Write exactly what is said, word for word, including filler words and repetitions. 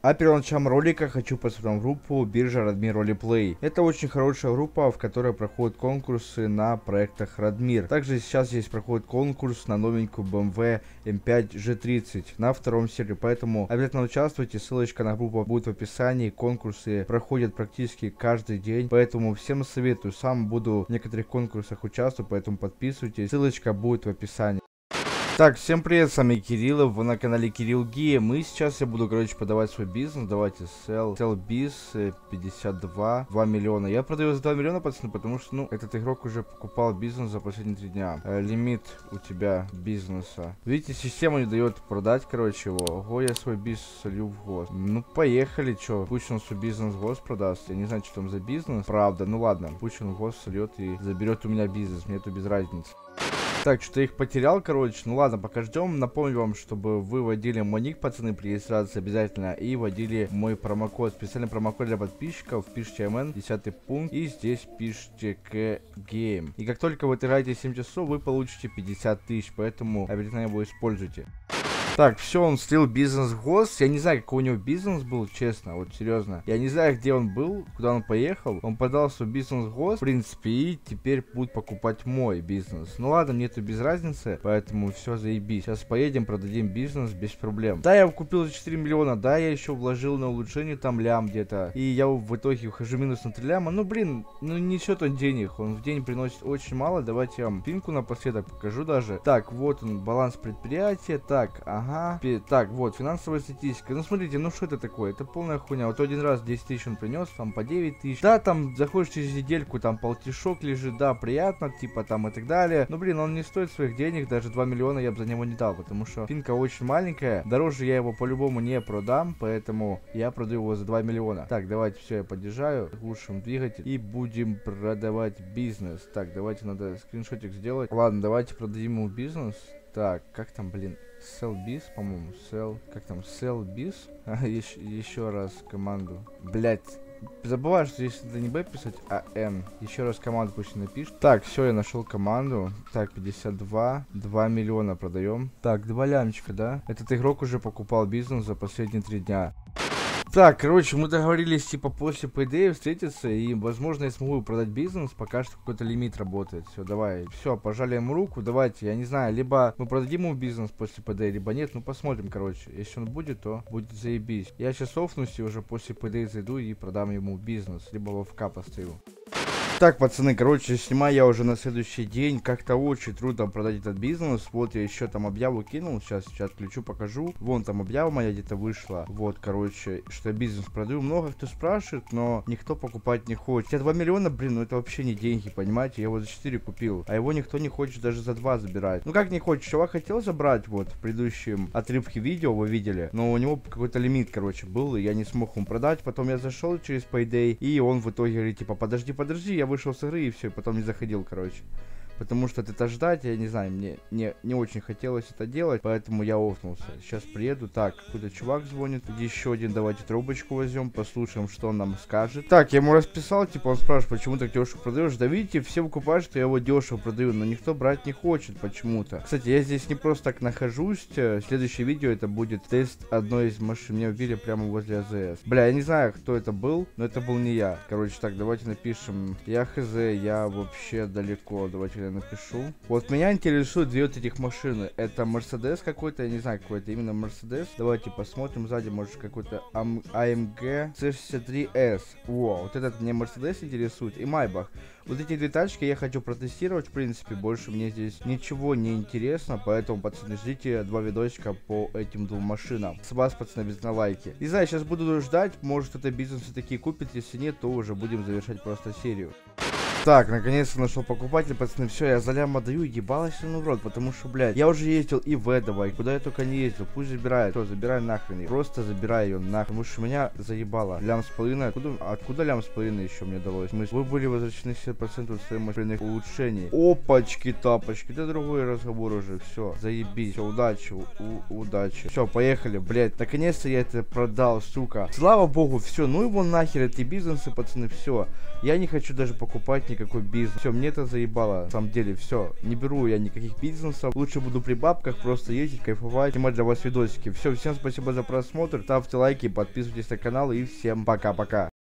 А перед началом ролика хочу посмотреть группу биржа Radmir Roleplay. Это очень хорошая группа, в которой проходят конкурсы на проектах Radmir. Также сейчас здесь проходит конкурс на новенькую бэ эм вэ эм пять джи тридцать на втором сервере, поэтому обязательно участвуйте. Ссылочка на группу будет в описании. Конкурсы проходят практически каждый день, поэтому всем советую. Сам буду в некоторых конкурсах участвовать, поэтому подписывайтесь. Ссылочка будет в описании. Так, всем привет, с вами Кирилл, вы на канале Кирилл Гейм. И сейчас я буду, короче, подавать свой бизнес. Давайте sell, sell biz пятьдесят два, два миллиона. Я продаю за два миллиона, пацаны, потому что, ну, этот игрок уже покупал бизнес за последние три дня. Э, лимит у тебя бизнеса. Видите, система не дает продать, короче, его. Ого, я свой бизнес солью в гос. Ну, поехали, чё. Пусть он свой бизнес в гос продаст. Я не знаю, что там за бизнес. Правда, ну ладно. Пусть он в гос сольет и заберет у меня бизнес. Мне это без разницы. Так, что-то их потерял, короче. Ну ладно, пока ждем. Напомню вам, чтобы вы вводили мой ник, пацаны, при регистрации обязательно. И вводили мой промокод. Специальный промокод для подписчиков. Пишите эм эн, десятый пункт. И здесь пишите к гейм. И как только вы играете семь часов, вы получите пятьдесят тысяч. Поэтому обязательно его используйте. Так, все, он слил бизнес в гос. Я не знаю, какой у него бизнес был, честно, вот серьезно. Я не знаю, где он был, куда он поехал. Он подал свой бизнес в гос, в принципе, и теперь будет покупать мой бизнес. Ну ладно, мне это без разницы, поэтому все заебись. Сейчас поедем, продадим бизнес без проблем. Да, я купил за четыре миллиона, да, я еще вложил на улучшение там лям где-то. И я в итоге ухожу минус на три ляма. Ну, блин, ну несет он денег, он в день приносит очень мало. Давайте я вам пинку напоследок покажу даже. Так, вот он, баланс предприятия, так, ага. Ага. Так, вот, финансовая статистика. Ну, смотрите, ну что это такое? Это полная хуйня. Вот один раз десять тысяч он принес, там по девять тысяч. Да, там заходишь через недельку, там полтишок лежит, да, приятно, типа там и так далее. Ну, блин, он не стоит своих денег, даже два миллиона я бы за него не дал, потому что финка очень маленькая. Дороже я его по-любому не продам, поэтому я продаю его за два миллиона. Так, давайте все, я поддержаю, глушим двигатель и будем продавать бизнес. Так, давайте надо скриншотик сделать. Ладно, давайте продадим ему бизнес. Так, как там, блин? Sell biz, по-моему, sell, как там, sell biz, а, еще, еще раз команду, блять, забываю, что здесь надо не b писать, а n, еще раз команду пусть напишет. Так, все, я нашел команду, так, пятьдесят два, два миллиона продаем, так, два лямчика, да, этот игрок уже покупал бизнес за последние три дня. Так, короче, мы договорились, типа, после пэ дэ встретиться, и, возможно, я смогу продать бизнес, пока что какой-то лимит работает. Все, давай, все, пожали ему руку, давайте, я не знаю, либо мы продадим ему бизнес после пэ дэ, либо нет, ну, посмотрим, короче. Если он будет, то будет заебись. Я сейчас офнусь и уже после пэ дэ зайду и продам ему бизнес, либо в АФК поставлю. Так, пацаны, короче, снимаю я уже на следующий день. Как-то очень трудно продать этот бизнес. Вот я еще там объяву кинул. Сейчас, сейчас включу, покажу. Вон там объява моя где-то вышла. Вот, короче, что я бизнес продаю. Много кто спрашивает, но никто покупать не хочет. Я два миллиона, блин, ну это вообще не деньги, понимаете? Я его за четыре купил. А его никто не хочет даже за два забирать. Ну как не хочет? Чувак хотел забрать, вот, в предыдущем отрывке видео вы видели. Но у него какой-то лимит, короче, был. И я не смог ему продать. Потом я зашел через пэй дэ. И он в итоге говорит, типа, подожди, подожди, я вышел с игры и все, потом не заходил, короче. Потому что это ждать, я не знаю, мне не, не очень хотелось это делать, поэтому я офнулся. Сейчас приеду. Так, какой-то чувак звонит. Еще один, давайте трубочку возьмем, послушаем, что он нам скажет. Так, я ему расписал, типа, он спрашивает, почему так дешево продаешь. Да видите, все покупают, что я его дешево продаю, но никто брать не хочет почему-то. Кстати, я здесь не просто так нахожусь. Следующее видео это будет тест одной из машин. Меня убили прямо возле а зэ эс. Бля, я не знаю, кто это был, но это был не я. Короче, так, давайте напишем. Я хз, я вообще далеко. Давайте я напишу. Вот меня интересуют две вот этих машины. Это Мерседес какой-то, я не знаю, какой это именно Мерседес. Давайте посмотрим. Сзади может какой-то а эм гэ цэ шестьдесят три эс. О, вот этот мне Мерседес интересует. И Майбах. Вот эти две тачки я хочу протестировать, в принципе, больше мне здесь ничего не интересно, поэтому, пацаны, ждите два видосика по этим двум машинам. С вас, пацаны, без на лайки. Не знаю, сейчас буду ждать, может это бизнес все-таки купит, если нет, то уже будем завершать просто серию. Так, наконец-то нашел покупатель, пацаны, все, я за лям отдаю, ебалась он в рот, потому что, блядь, я уже ездил и в Эдово, и куда я только не ездил, пусть забирает, все, забирай нахрен, просто забирай ее нахрен, потому что меня заебало, лям с половиной, откуда, откуда лям с половиной еще мне далось? Мы, вы были возвращены семьдесят процентов стоимости улучшений. Опачки, тапочки, это другой разговор уже, все, заебись, все, удачи, у, удачи, все, поехали, блядь, наконец-то я это продал, сука, слава богу, все, ну его нахер, эти бизнесы, пацаны, все, я не хочу даже покупать никакой бизнес. Все, мне это заебало. На самом деле, все. Не беру я никаких бизнесов. Лучше буду при бабках просто ездить, кайфовать, снимать для вас видосики. Все, всем спасибо за просмотр. Ставьте лайки, подписывайтесь на канал и всем пока-пока.